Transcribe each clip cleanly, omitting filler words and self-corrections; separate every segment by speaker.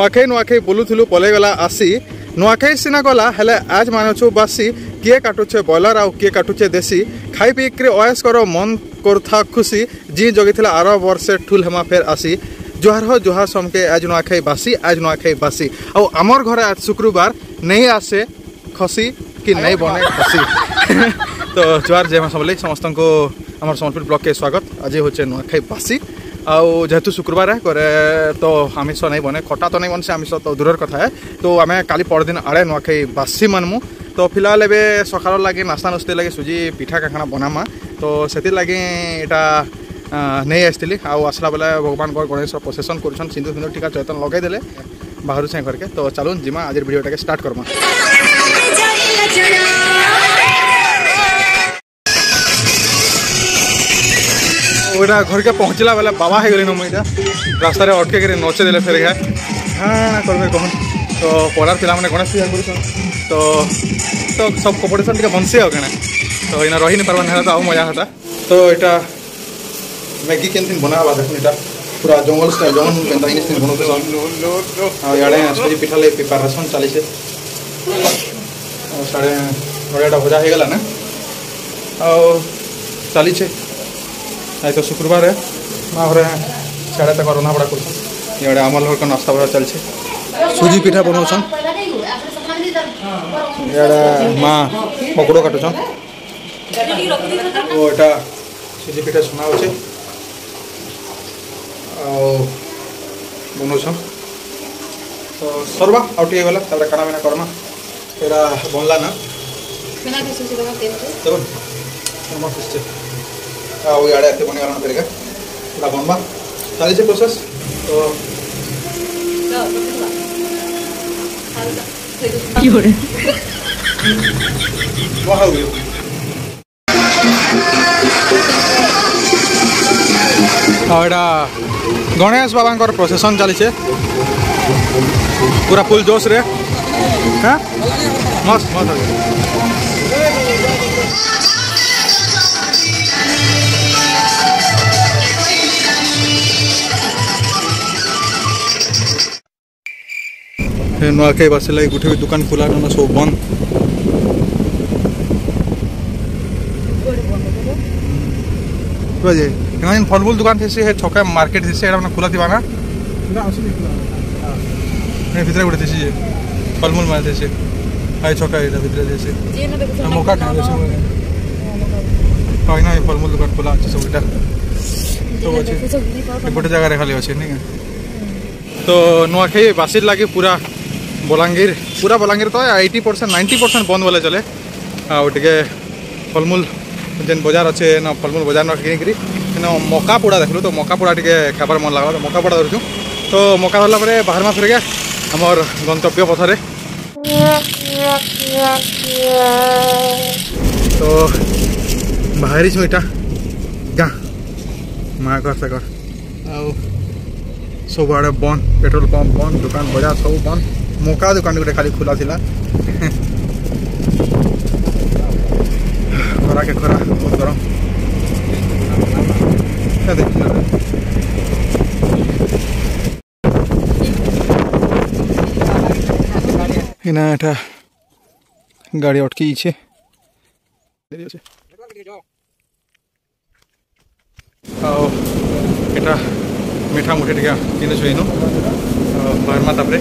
Speaker 1: नुआखाई बोलुलु पलैगला आसी नुआखाई सिना गला हेले आज मानछु बासी किए काटुचे बॉयलर आउ किए काटुचे देसी खाई पी के ओएस करो मन करथा खुशी जी जगिथिला 8 वर्षे ठुल हेमा फेर आसी जोहार हो जोहार समके आज नुआखाई बासी आउ आमर घरे आज शुक्रवार नहीं आसे खसी कि नहीं बने खसी तो जोहार जय सबले समस्त को आम सम्बलपुर ब्लॉक के स्वागत। आज होचे नुआखाई बासी आउ जेहेतु शुक्रवार है करे तो आमिष नहीं बने खटा तो नहीं बन से आमिष तो दूर कथा है तो आम काली परदिन आड़े नुआखाई बासी मानमु तो फिलहाल एबे सकाळ लगे नास्ता नुस्ते लगे सुजी पिठा काखना बनामा तो से लगे यहाँ नहीं आसती आसला बेले भगवान गणेश प्रोसेसन कर सिंदूर फिंदूर टीका चैतन लगे देले बाहर से घर के तो चलून जिमा आज वीडियो के स्टार्ट करमा। घर के पहुँचला बेले बाबा हो गली मुझे रास्तार अटके कर नचे देले फेर हाँ कर कहन तो पढ़ार पिला मैंने गणेश पूजा कर तो सब कॉम्पिटिशन टे बनसी आ क्या तो इना रही नहीं पार्बा तो आउ मजा होता तो यहाँ मैगी केन बनावा देख इटा पूरा जंगल स्टाइल जंगल बनाते इे सुजी पिठा लगे प्रिपारेसन चली साढ़े नड़िया भजा हो गला ना चली आज तो शुक्रवार है माँ घरे साढ़े तक रंधा बड़ा कर आमल घर नास्ता बड़ा चलছে सुजी पिठा बनाऊन माँ पकड़ो काटुन तो यहाँ सुजी पिठा सुना हो बनाऊन तो सरवा आउट गला काना बिना करमा एरा बनला ना इे एत बन गला फिर पूरा बनवा चली प्रोसेस तो गणेश बाबा प्रोसेसन चली पूरा फुल जोश रे हाँ मस्त मस्त नुआखाई बासी लगे गोटे भी दुकान खुला ना सब बंद फलमूल दुकान थे छका मार्केट थे खुला थी ना भितर गोटे थे फलमूल मारे थे आई छका भितर मौका खाना फलमूल दुकान खुला अच्छे सब सब अच्छे गोटे जगह खाली अच्छे नहीं तो नुआखाई बासी लगे पूरा बलांगीर तो 80% 90% बंद बोले चले आगे फलमूल जेन बाजार अच्छे ना फलमूल बाजार न किनिकी मका पोड़ा देखलु तो मका पोड़ा टे खाबार मन लगा तो मका पोड़ा धरचु तो मका धरला बाहर में फिर गया आमर गंतव्य पथरे तो बाहरी छुईटा गाँ माँ घर से घर सब आड़े बंद पेट्रोल पंप बंद दुकान बाजार सब बंद मौका दुकान गोटे खाली खुला थिला खरा के खरा बहुत गरम इना एटा गाड़ी अटकी छे एटा मीठा मुठे टिका किने छइनो बाहर मा तापरे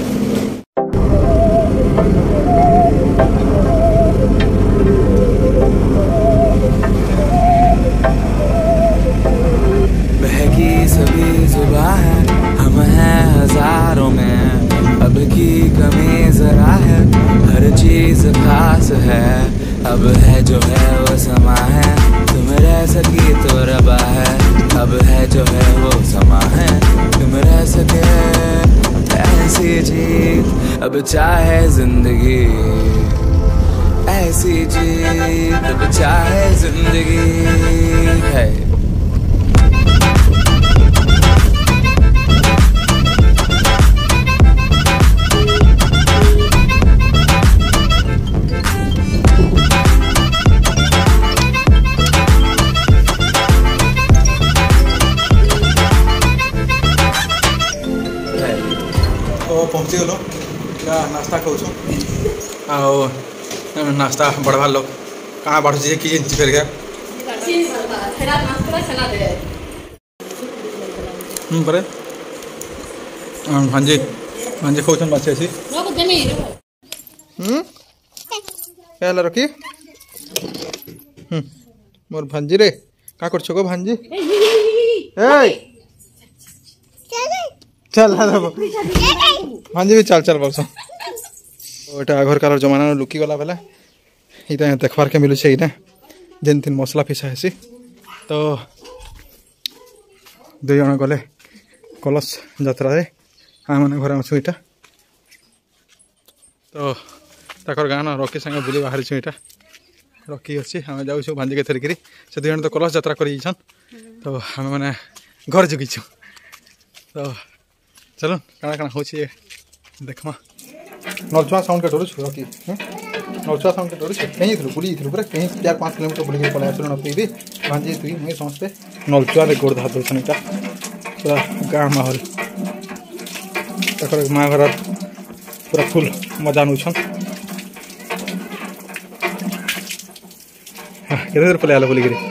Speaker 2: बहकी सभी जुबां है हम हैं हजारों में अब की कमी जरा है हर चीज खास है अब है जो है वो समा है तुम रह सकी तो रबा है अब है जो है वो समा है तुम रह सके ऐसी जीत अब चाहे जिंदगी ऐसी जीत अब चाहे जिंदगी है।
Speaker 1: पहुँची गलु नास्ता खाऊँ नास्ता बढ़वा लोग कहाँ बढ़ुचे कि फिर क्या बड़े भांजी भांजी खाऊन बाछी अच्छी क्या रखी मोर भांजी रे क्या कर गो भांजी चल भांजी भी चल चल बोल ओटा आघर कालर जमाना लुकी गला बेला इटा देखबार के मिलूचे इटा जेन तीन मसला पिसा हेसी तो दुई जन गले कलश यात्रा आम मैंने घर अच्छु इटा तो ताकर गाँ ना रकी सागे बुली बाहरी छुँ इटा रकी अच्छी आम जाऊँ भांजी के थरिकी से दुई जन तो कलश यात्रा कर तो आम मैंने घर जगिछु तो चलो काଣା काଣା हो देखमा नलचुआ साउंड के डरुछु रकी नलचुआ साउंड के डरुछु कहीं थी बुली पूरा कहीं 4-5 किलोमीटर बुली पलै आसलु नपी भांजी तुई मुई समस्ते नलचुआ रे गोड़ धात दोछन इटा पूरा गाँ माहौल तकर माँ घर पूरा फुल मजा नौछन केते देर पलै आलो बुली गिरी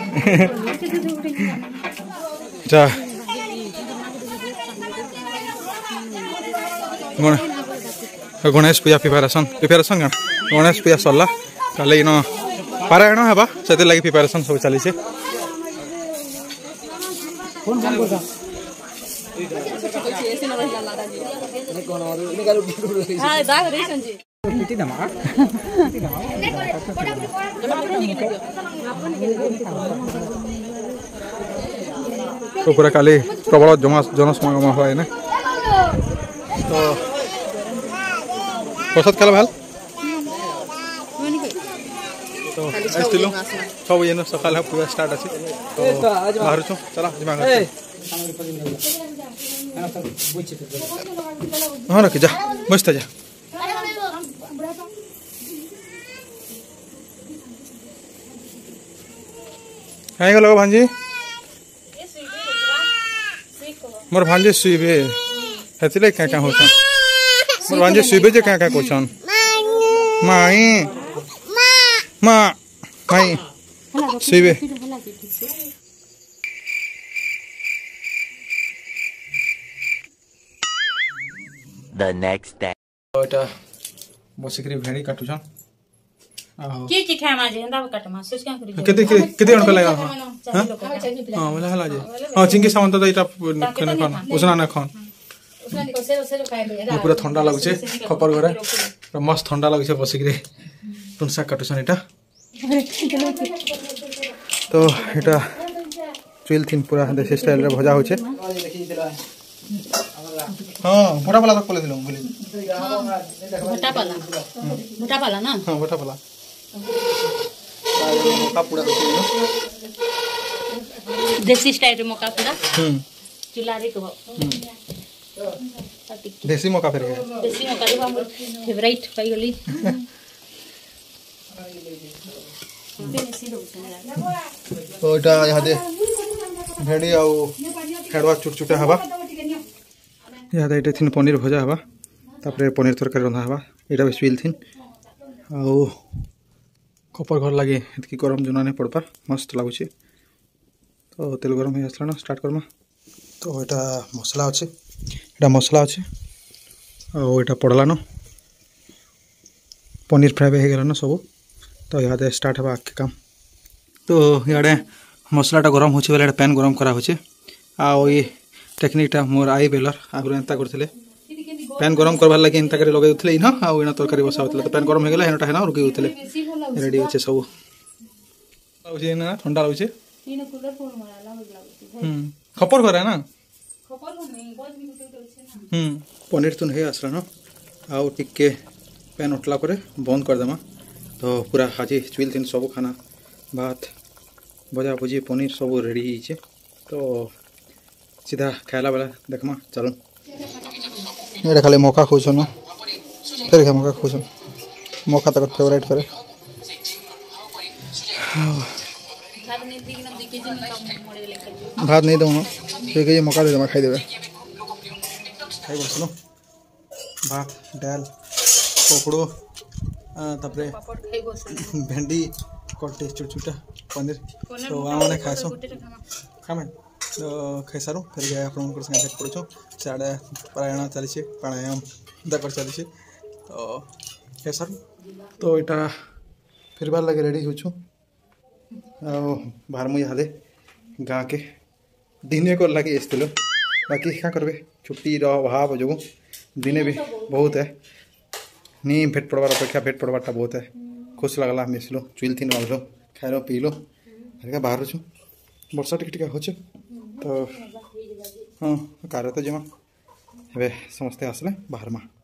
Speaker 1: जा गणेश पूजा प्रिपेरेसन गणेश पूजा सरला काले इन पारायण हेबा से लगी प्रिपेरेसन सब चली तो पूरा काली प्रबल जनसमागम हुआ है तो प्रसाद खाला भाल तो आसलु सब ये सका पूरा स्टार्ट अच्छे तो बाहर छो चला जिमा हाँ रखी जा मस्त जा कहीं गल भांजी मोर भांजी सुबे हेतिले क्या क्या होता मोर भांजी सुबे जे क्या क्या कोछन माई माँ माई सुबे
Speaker 3: The next day.
Speaker 1: ओटा बसिकरी भेड़ी काटुछन
Speaker 4: की खाए माजे हंदा काटमा सोच क्या करी
Speaker 1: केते जण लगा हां हां वाला हला जे हां चिंगी सामान तो इटा कने खान उसना ना खान
Speaker 4: उसना निको सेरो सेरो खाए ले
Speaker 1: पूरा ठंडा लागुचे खपर घरे पूरा मस्त ठंडा लागुचे बसिकरी तुनसा काटुछन इटा तो इटा चुइल थिन पूरा देसी स्टाइल रे भजा होचे हां मोटा वाला तो कोले दिलो बोली
Speaker 4: मोटा पाला ना
Speaker 1: हां मोटा पाला मौका पूरा
Speaker 4: देसी स्टाइल रे मौका पूरा चुला रे को
Speaker 1: देसी मौका फेर
Speaker 4: देसी मौका रे हमर फेवरेट पाई गली
Speaker 1: ओटा यहाँ दे भेड़ी आउ हेडवा चुटचुटा हवा यहाँ दे इटे थिन पनीर भजा हवा तापरे पनीर तरकारी रंधा हवा इटा भी स्विल थिन आउ कपर घर लगे इतकी गरम जुना नहीं पड़पा मस्त लगुच तो तेल गरम हो आसला ना स्टार्ट करमा तो यहाँ मसला अच्छे यहाँ मसला अच्छे आटा पड़ला न पनीर फ्राए हो गला न सब तो यहाँ स्टार्ट हवा आगे काम तो इे मसलाटा गरम हो पैन गरम करा होचे ये टेक्निकटा मोर आई बेलर आगुरी एंता करते पैन गरम करवार लगे एंता कर लगे इन आना तरकारी बसा होता तो पैन गरम हो गला हेनटा है रुकी होते रेडी अच्छे सब ठंडा लगे खपर घर है ना पनीर तो नहीं आसला न आउ टिके पैन उठला पर बंद करदेमा तो पूरा हाजी चुइल तीन सब खाना भात भजा भुजी पनीर सब रेडी है तो सीधा खाला बेला देखमा चलो ये खाली मौका खोजन फिर मौका खोजन मौका तक फेवरेट करे भात नहीं दूँ 2 केजी मौका दे खाई देवे खाई बसलो भात डाल पकड़ो तापरे भेंडी कटे छोटा छोटा पनीर तो आम खाएसु खामे तो खाई सारूँ फिर गए आप संगे भेट पड़ू सियाड़े प्राणायाम चली प्राणायाम कर चली तो खाई सारूँ तो यहाँ फिर बार लगे रेडी हो बाहर मुझे हादे गाँ के दिने को लगे आसलो बाकी क्या करें छुट्टी अभाव जो दिने भी बहुत है नहीं भेट पड़वार अपेक्षा भेट पड़वाटा बहुत है खुश लगला मिसलो चुल थी बांधलो खाइल पीलो बाहर छू वर्षा टिके हो तो हाँ कार तो जमा ए समस्ते आसले बाहर मा